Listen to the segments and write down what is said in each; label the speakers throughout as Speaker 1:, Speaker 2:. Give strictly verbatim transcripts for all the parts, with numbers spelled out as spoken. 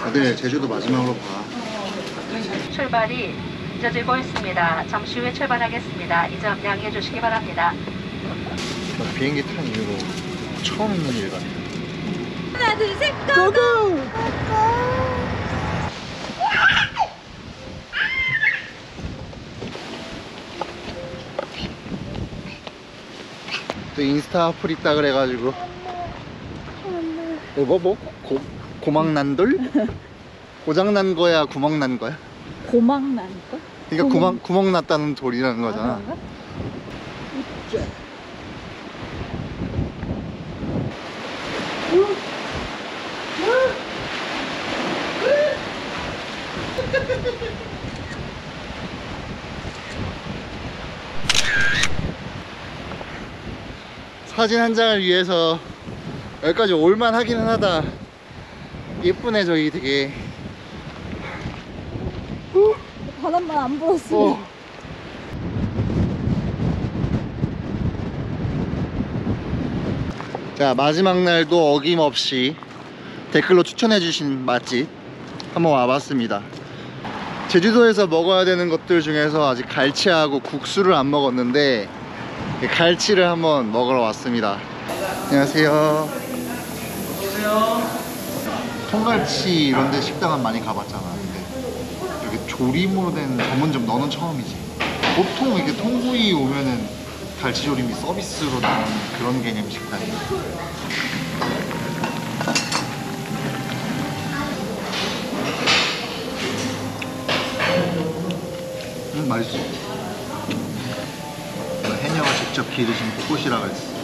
Speaker 1: 다들 제주도 마지막으로 봐.
Speaker 2: 출발이 잊어지고 있습니다. 잠시 후에 출발하겠습니다. 이 점 양해해 주시기 바랍니다.
Speaker 1: 비행기 탄 이후로 처음 있는 일 같아.
Speaker 3: 하나 둘 셋 고고!
Speaker 1: 또 인스타 어플 있다 그래가지고 뭐 뭐? 고, 고막 난 돌? 고장 난 거야 구멍 난 거야?
Speaker 3: 고막 난 거?
Speaker 1: 그러니까 구멍, 구멍 났다는 돌이라는 거잖아.
Speaker 3: 아,
Speaker 1: 사진 한 장을 위해서 여기까지 올만 하기는 하다. 예쁘네 저기 되게.
Speaker 3: 바람만 안 불었어.
Speaker 1: 어. 자, 마지막 날도 어김없이 댓글로 추천해주신 맛집 한번 와봤습니다. 제주도에서 먹어야 되는 것들 중에서 아직 갈치하고 국수를 안 먹었는데 갈치를 한번 먹으러 왔습니다. 안녕하세요. 통갈치 이런데 식당은 많이 가봤잖아. 근데 이렇게 조림으로 된 전문점 너는 처음이지. 보통 이렇게 통구이 오면은 갈치조림이 서비스로 나오는 그런 개념 식당이야. 음, 맛있어. 해녀가 직접 기르신 벚꽃이라 그랬어.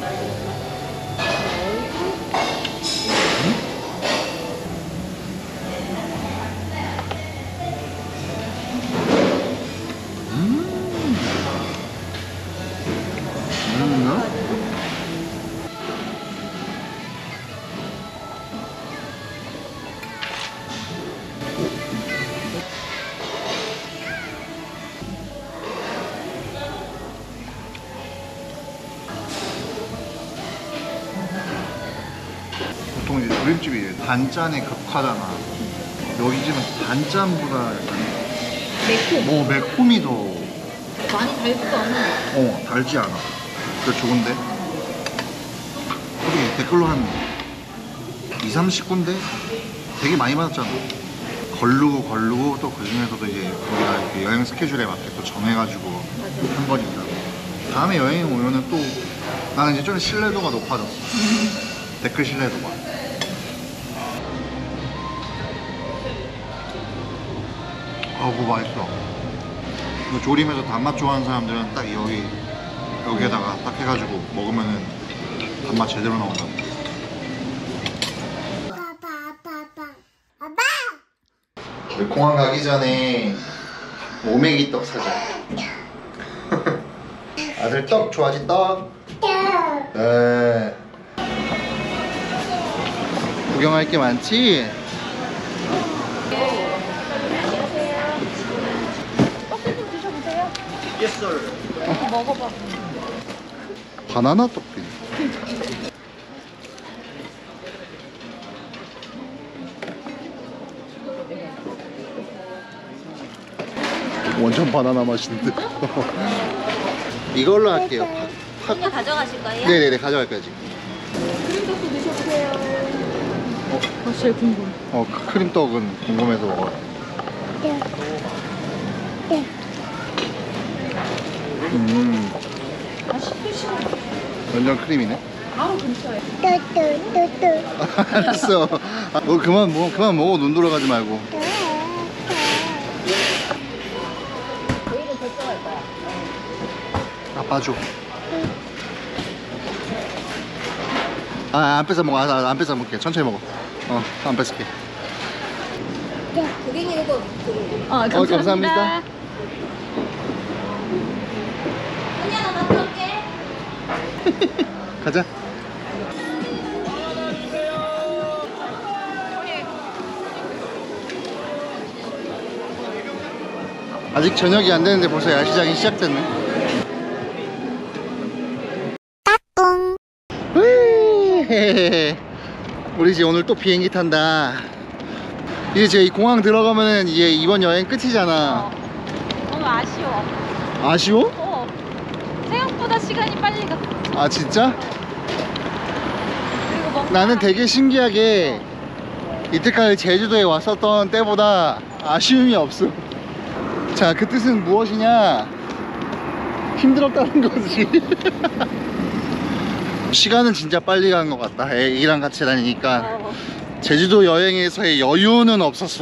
Speaker 1: 보통 이제 조림집이 단짠에 극하잖아. 여기 집은 단짠보다 약간
Speaker 3: 매콤.
Speaker 1: 뭐 매콤이 더
Speaker 3: 많이 달지도 않아.
Speaker 1: 어, 달지 않아. 그래 좋은데? 우리 댓글로 한 이삼십 군데 되게 많이 받았잖아. 걸르고 걸르고 또 그 중에서도 이제 우리가 이렇게 여행 스케줄에 맞게 또 정해가지고 한 거니까 다음에 여행 오면은 또 나는 이제 좀 신뢰도가 높아졌어. 댓글 신뢰도가. 아, 그거 맛있어. 이거 조림에서 단맛 좋아하는 사람들은 딱 여기 여기에다가 딱 해가지고 먹으면은 단맛 제대로 나온다. 우리 공항 가기 전에 오메기 떡 사자. 아들 떡 좋아하지 떡? 네. 구경할 게 많지?
Speaker 3: 떡볶이 좀 드셔보세요.
Speaker 1: Yes, sir.
Speaker 3: 먹어봐.
Speaker 1: 바나나 떡볶이. 완전 바나나 맛인데. 이걸로 할게요. 팥.
Speaker 3: 그냥 가져가실 거예요?
Speaker 1: 네네네, 가져갈 거지.
Speaker 3: 크림떡도 드셔보세요.
Speaker 1: 어,
Speaker 3: 어, 제일 궁금.
Speaker 1: 어, 크림떡은 궁금해서 먹어요. 음,
Speaker 3: 맛있으시네.
Speaker 1: 완전 크림이네.
Speaker 3: 바로 근처에.
Speaker 1: 알았어. 아, 너 그만 먹어, 그만 먹어. 눈 돌아가지 말고.
Speaker 3: 저희는 결정할 거야.
Speaker 1: 아빠 줘. 아, 안 뺏어 먹어. 아, 안 뺏어 먹게. 천천히 먹어. 어, 안 뺏을게.
Speaker 3: 고객님 이거 드리고. 아,
Speaker 1: 감사합니다. 어, 감사합니다.
Speaker 3: 언니야, 나 갔다 올게.
Speaker 1: 가자. 아직 저녁이 안 되는데 벌써 야시장이 시작됐네. 우리 이제 오늘 또 비행기 탄다. 이제 제 공항 들어가면은 이제 이번 여행 끝이잖아.
Speaker 3: 어. 너무 아쉬워.
Speaker 1: 아쉬워?
Speaker 3: 어. 생각보다 시간이 빨리 가.
Speaker 1: 아 진짜?
Speaker 3: 그리고 뭔가
Speaker 1: 나는 되게 신기하게 이때까지 제주도에 왔었던 때보다 아쉬움이 없어. 자, 그 뜻은 무엇이냐? 힘들었다는 거지. 시간은 진짜 빨리 간 것 같다. 애기랑 같이 다니니까
Speaker 3: 어.
Speaker 1: 제주도 여행에서의 여유는 없었어.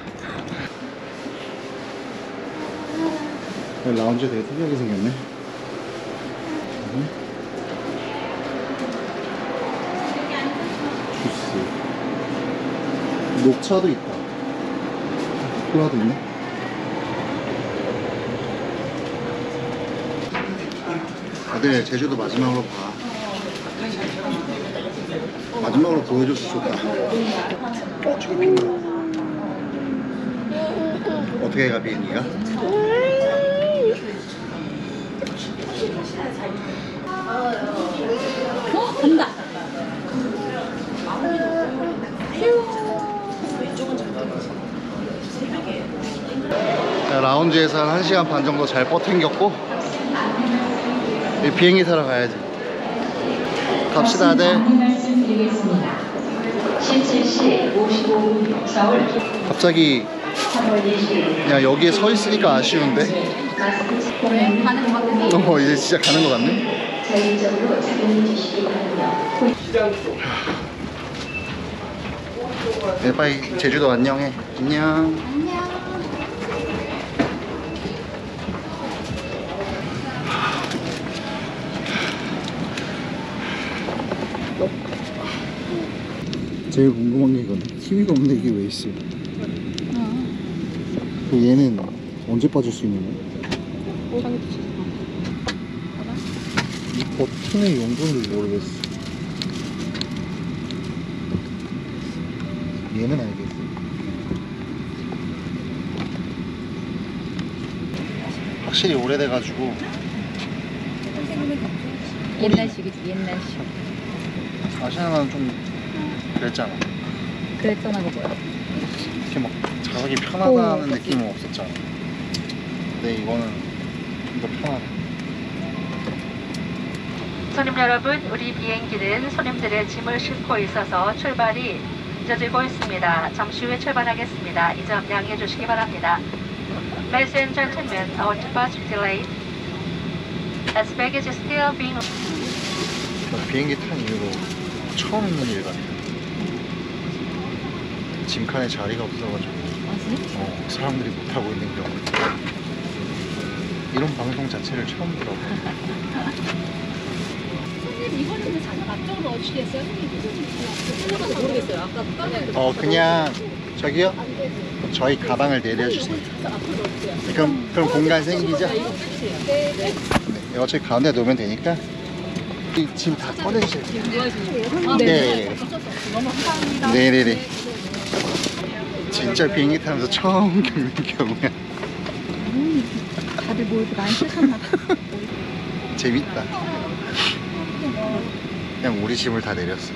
Speaker 1: 라운지 되게 특이하게 생겼네. 주스, 녹차도 있다. 콜라도 있네. 다들 제주도 마지막으로 봐. 마지막으로 보여줘서 좋다. 어, 저기 비행기. 어떻게 가 비행기가?
Speaker 3: 어? 간다.
Speaker 1: 자, 라운지에서 한 시간 반 정도 잘 버팅겼고 이제 비행기 타러 가야지. 갑시다 다들. 갑자기 그냥 여기에 서 있으니까 아쉬운데.
Speaker 3: 가는 것 같은데.
Speaker 1: 어, 이제 진짜 가는 것 같네. 네, 빨리 제주도 안녕해. 안녕. 제일 궁금한 게 이거네. 키위가 없는데 이게 왜 있어? 그 얘는 언제 빠질 수 있는 거야? 이 버튼의 용도를 모르겠어. 얘는 알겠어. 확실히 오래돼가지고
Speaker 3: 옛날식이지, 옛날식.
Speaker 1: 아시아나는 좀 그랬잖아.
Speaker 3: 그랬잖아, 그거 뭐야.
Speaker 1: 이렇게 막 자석이 편하다는
Speaker 3: 오,
Speaker 1: 느낌은 없었잖아. 근데 이거는 좀 더 편하네.
Speaker 2: 손님 여러분, 우리 비행기는 손님들의 짐을 싣고 있어서 출발이 늦어지고 있습니다. 잠시 후에 출발하겠습니다. 이 점 양해해 주시기 바랍니다. Ladies and gentlemen, our departure delayed as baggage is still being
Speaker 1: 나 비행기 탄 이후로 처음 있는 일 같아. 짐칸에 자리가 없어가지고
Speaker 3: 아, 진짜?
Speaker 1: 어, 사람들이 못 타고 있는 경우. 이런 방송 자체를 처음 들어.
Speaker 3: 손님, 이거는 근데 자석 앞쪽으로 어떻게 했어요? 손님, 모르겠어요. 아까 까는
Speaker 1: 어 그냥 저기요. 저희 가방을 내려주세요.
Speaker 3: 앞으로 어떻게
Speaker 1: 그럼 그럼 공간 생기죠?
Speaker 3: 네, 네.
Speaker 1: 네, 어차피 가운데 놓으면 되니까 이 짐 다 꺼내주세요.
Speaker 3: 아,
Speaker 1: 네.
Speaker 3: 너무 감사합니다.
Speaker 1: 네네네. 진짜 비행기 타면서 처음 겪는 경우야.
Speaker 3: 다들 뭐 이렇게 많이 쓰셨나 봐.
Speaker 1: 재밌다. 그냥 우리 짐을 다 내렸어.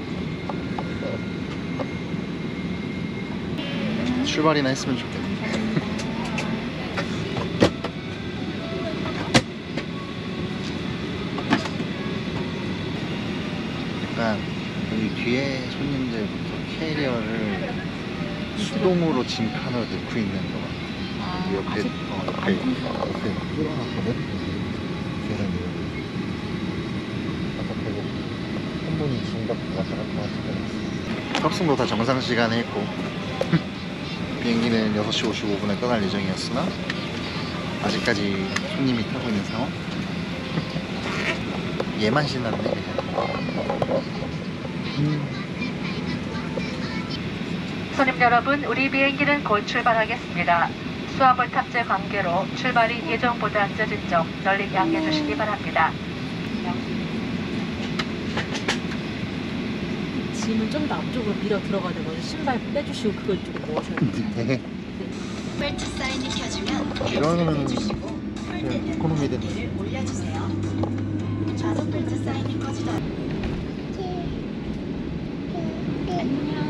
Speaker 1: 출발이나 했으면 좋겠네. 약간 여기 뒤에 손님들부터 캐리어를 수동으로 짐칸으로 넣고 있는 거 같아.
Speaker 3: 아,
Speaker 1: 옆에
Speaker 3: 아직
Speaker 1: 어, 옆에 옆에 뚫어놨거든. 계단 내려. 아까 보고 한 분이 짐 갖고 왔다 갔다 하시더라고요. 탑승도 다 정상 시간에 했고 비행기는 여섯 시 오십오 분에 떠날 예정이었으나 아직까지 손님이 타고 있는 상황. 얘만 신났네 그냥. 음.
Speaker 2: 손님 여러분, 우리 비행기는 곧 출발하겠습니다. 수화물 탑재 관계로 출발이 예정보다 늦어진 점 널리 양해해 주시기 바랍니다.
Speaker 3: 짐을 좀 더 앞쪽으로 밀어 들어가야 되거든요. 신발 빼주시고 그걸 이쪽으로 넣으셔야 돼요.
Speaker 4: 벨트 사인이 켜지면
Speaker 1: 이러면은
Speaker 4: 해주시고
Speaker 1: 그냥 이코노미 됐네.
Speaker 4: 올려주세요. 좌석 벨트 사인이 꺼지다.
Speaker 3: 안녕.